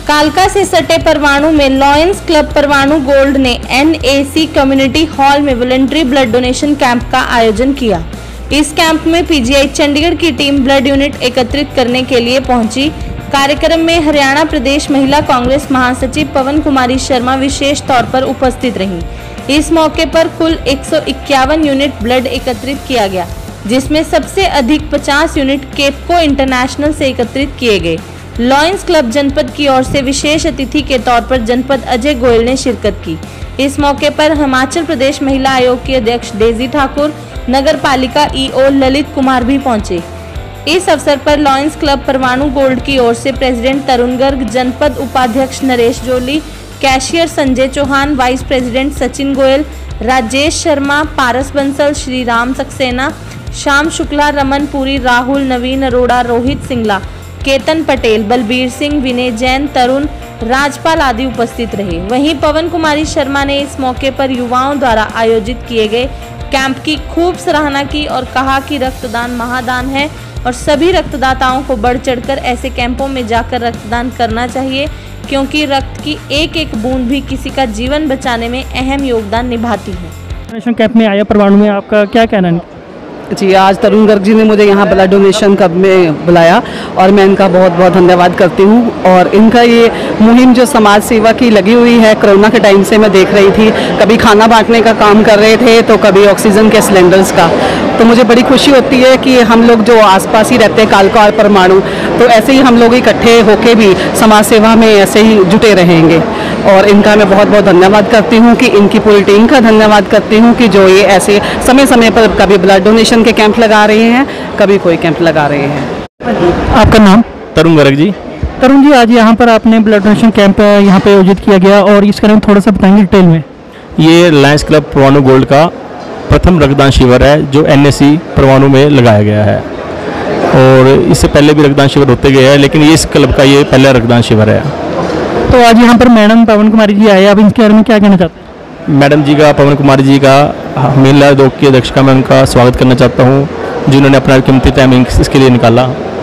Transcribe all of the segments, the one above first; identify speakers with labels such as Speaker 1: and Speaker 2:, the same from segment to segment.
Speaker 1: कालका से सटे परवाणु में लॉयंस क्लब परवाणु गोल्ड ने NAC कम्युनिटी हॉल में वॉलंटरी ब्लड डोनेशन कैंप का आयोजन किया। इस कैंप में PGI चंडीगढ़ की टीम ब्लड यूनिट एकत्रित करने के लिए पहुंची। कार्यक्रम में हरियाणा प्रदेश महिला कांग्रेस महासचिव पवन कुमारी शर्मा विशेष तौर पर उपस्थित रहीं। इस मौके पर कुल 151 यूनिट ब्लड एकत्रित किया गया, जिसमें सबसे अधिक 50 यूनिट केपको इंटरनेशनल से एकत्रित किए गए। लॉयंस क्लब जनपद की ओर से विशेष अतिथि के तौर पर जनपद अजय गोयल ने शिरकत की। इस मौके पर हिमाचल प्रदेश महिला आयोग की अध्यक्ष डेजी ठाकुर, नगर पालिका EO ललित कुमार भी पहुंचे। इस अवसर पर लॉयंस क्लब परवाणु गोल्ड की ओर से प्रेसिडेंट तरुण गर्ग, जनपद उपाध्यक्ष Naresh Jolly, cashier Sanjay Chauhan, vice president Sachin Goyal, Rajesh Sharma, Paras Bansal, Shri Ram Saxena, Shyam Shukla, Raman Puri, Rahul, Naveen Arora, Rohit Singla, Ketan Patel, Balbir Singh, Vinay Jain, Tarun, Rajpal आदि उपस्थित रहे। वहीं पवन कुमारी शर्मा ने इस मौके पर युवाओं द्वारा आयोजित किए गए कैंप की खूब सराहना की और कहा कि रक्तदान महादान है और सभी रक्तदाताओं को बढ़ चढ़कर ऐसे कैंपों में जाकर रक्तदान करना चाहिए, क्योंकि रक्त की एक एक बूंद भी किसी का जीवन बचाने में अहम योगदान निभाती है।
Speaker 2: डोनेशन कैंप में आया परवाणु में, आपका क्या कहना है?
Speaker 3: जी, आज तरुण गर्ग जी ने मुझे यहाँ ब्लड डोनेशन कैंप में बुलाया और मैं इनका बहुत बहुत धन्यवाद करती हूँ। और इनका ये मुहिम जो समाज सेवा की लगी हुई है, कोरोना के टाइम से मैं देख रही थी, कभी खाना बांटने का काम कर रहे थे तो कभी ऑक्सीजन के सिलेंडर्स का। तो मुझे बड़ी खुशी होती है कि हम लोग जो आसपास ही रहते हैं कालका और परवाणु, तो ऐसे ही हम लोग इकट्ठे होके भी समाज सेवा में ऐसे ही जुटे रहेंगे। और इनका मैं बहुत बहुत धन्यवाद करती हूँ कि इनकी पूरी टीम का धन्यवाद करती हूँ कि जो ये ऐसे समय समय पर कभी ब्लड डोनेशन के कैंप लगा रहे हैं, कभी कोई कैंप लगा रहे हैं।
Speaker 2: आपका नाम?
Speaker 4: तरुण गर्ग जी।
Speaker 2: तरुण जी, आज यहाँ पर आपने ब्लड डोनेशन कैंप यहाँ पे आयोजित किया गया और इसके बारे में थोड़ा सा बताएंगे डिटेल में।
Speaker 4: ये लॉयंस क्लब परवाणु गोल्ड का प्रथम रक्तदान शिविर है जो NAC परवाणु में लगाया गया है, और इससे पहले भी रक्तदान शिविर होते गए हैं, लेकिन इस क्लब का ये पहला रक्तदान शिविर है।
Speaker 2: तो आज यहाँ पर मैडम पवन कुमारी जी आए, आप इनके बारे में क्या कहना चाहते हैं?
Speaker 4: मैडम जी का, पवन कुमारी जी का, महिला आयोग की अध्यक्ष का मैं उनका स्वागत करना चाहता हूँ, जिन्होंने अपना कीमती टाइम इसके लिए निकाला।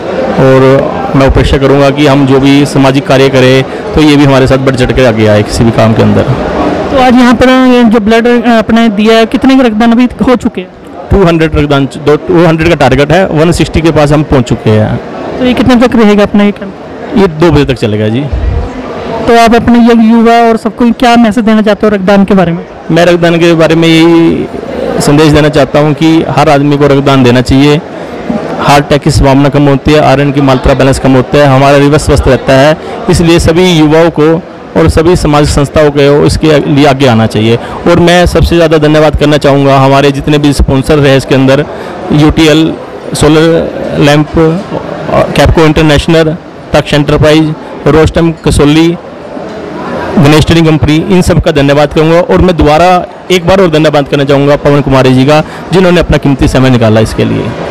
Speaker 4: और मैं अपेक्षा करूँगा कि हम जो भी सामाजिक कार्य करें तो ये भी हमारे साथ बढ़ चढ़ के आगे आए किसी भी काम के अंदर।
Speaker 2: तो आज यहाँ पर जो ब्लड अपने दिया है, कितने के रक्तदान अभी हो चुके हैं?
Speaker 4: 200 रक्तदान, 200 का टारगेट है, 160 के पास हम पहुँच चुके हैं।
Speaker 2: तो ये कितने तक रहेगा अपना ये कैंप?
Speaker 4: ये 2 बजे तक चलेगा जी।
Speaker 2: तो आप अपने युवा और सबको क्या मैसेज देना चाहते हो रक्तदान के बारे में?
Speaker 4: मैं रक्तदान के बारे में यही संदेश देना चाहता हूं कि हर आदमी को रक्तदान देना चाहिए। हार्ट अटैक की संभावना कम होती है, आयरन की मात्रा बैलेंस कम होता है, हमारा लिवर स्वस्थ रहता है। इसलिए सभी युवाओं को और सभी सामाजिक संस्थाओं को इसके लिए आगे आना चाहिए। और मैं सबसे ज़्यादा धन्यवाद करना चाहूँगा हमारे जितने भी स्पॉन्सर रहे इसके अंदर, UTL solar lamp, Capco international, Taksh enterprise, Rostam Kasauli, Ganesh trading company, इन सब का धन्यवाद करूंगा। और मैं दोबारा एक बार और धन्यवाद करना चाहूँगा पवन कुमारी जी का, जिन्होंने अपना कीमती समय निकाला इसके लिए।